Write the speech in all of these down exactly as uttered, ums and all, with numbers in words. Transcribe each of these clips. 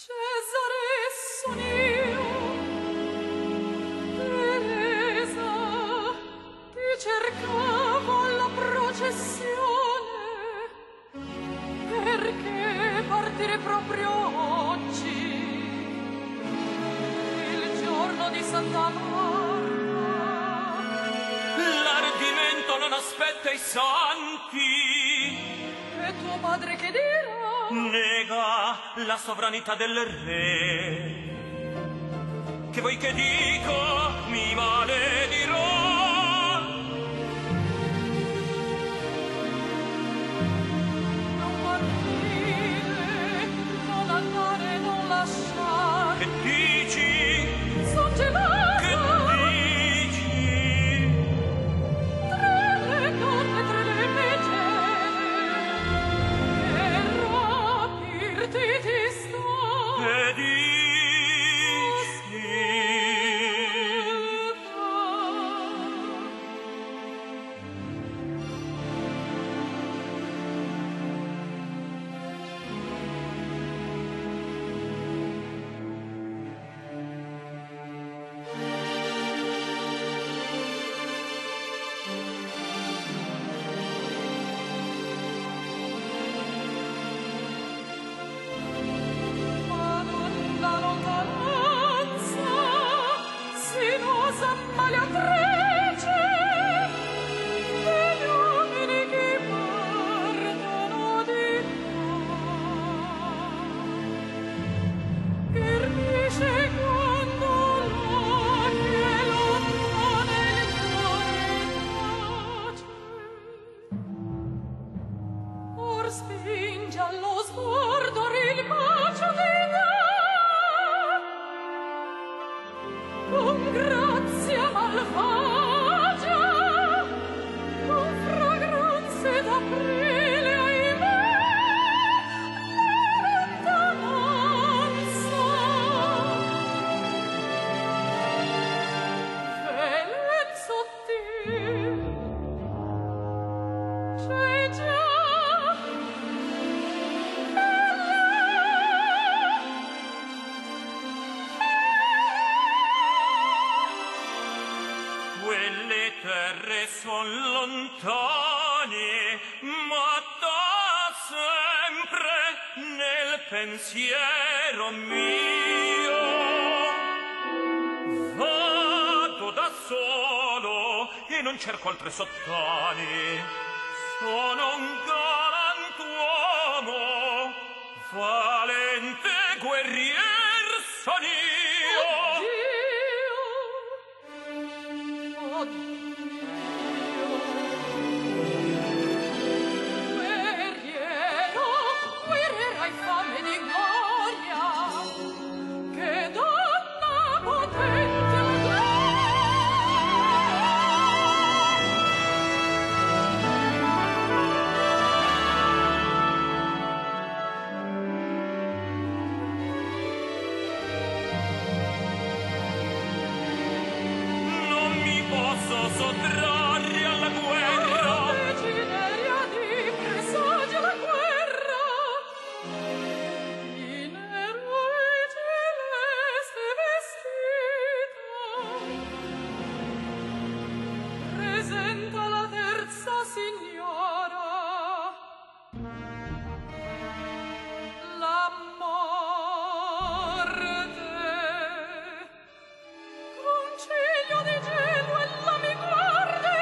Cesare son io, Teresa, ti cercavo alla processione, perché partire proprio oggi, il giorno di Santa Marta. L'ardimento non aspetta i santi. E tuo padre che dirà? Nega la sovranità del re. Che vuoi che dico, mi maledirò. Non partire, non andare, non lasciare. Che dici? Son gelata. Che dici? Tra le donne, tra le megere, che rapirti ti sta. Che dici? La lontananza, sinuosa maliatrice, degli uomini che parlano di te. Ermisce quando là che lontana il cuore tace. Or spinge allo sguardo il bacio di te. Con grazia malvagia, con fragranze d'aprile, ahimè, la lontananza. Velen sottil, c'è già Quelle terre son lontane, ma da sempre nel pensiero mio. Vado da solo e non cerco altre sottane. Sono un galantuomo, valente guerrier son io. Guerriero, guerrierai fame di gloria, che donna potente la Non mi posso sottrarre alla guerra. desideria di presagio la guerra. In eroe celeste vestita, presenta la terza signora. La morte, con ciglio di gelo ella mi guarda e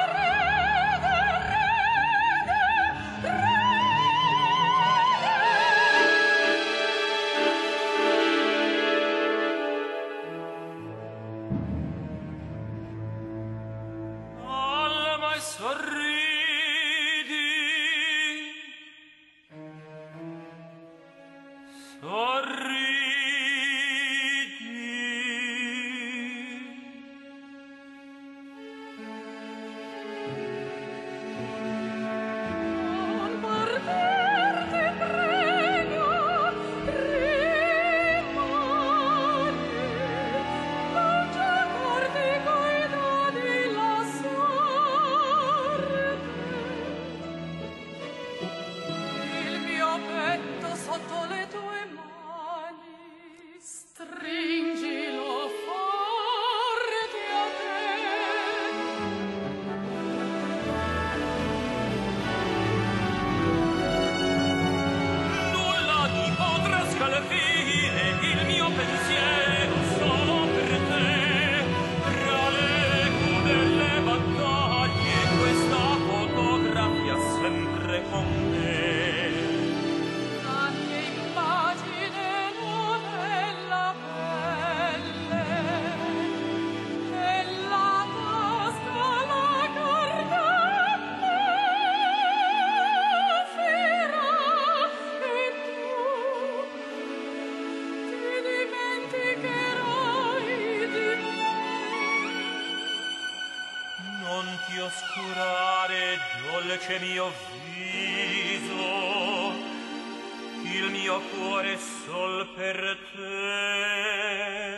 pensiero solo per te, tra l'eco delle battaglie, questa fotografia sempre con me. La mia immagine non è la pelle, è la tasca, la cartella fera, e tu ti dimenticherai di me. Non ti oscurare, dolce mio viso, il mio cuore sol per te.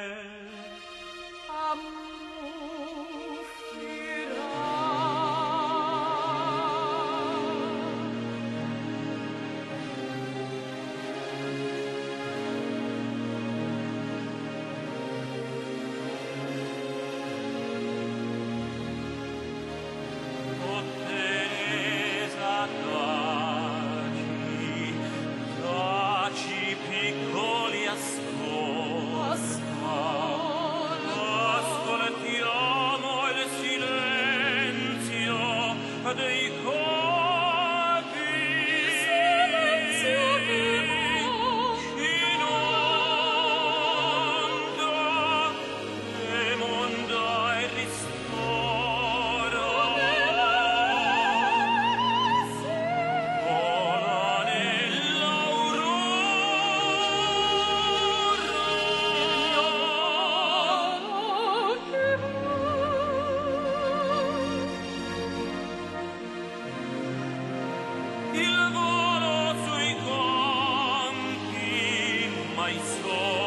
O Teresa, taci, taci, piccoli ascolti. Ascoltiamo il silenzio dei corpi. Silenzio che in onda, emonda e ristora. Vola nell'aurora. Il volo sui campi mai solo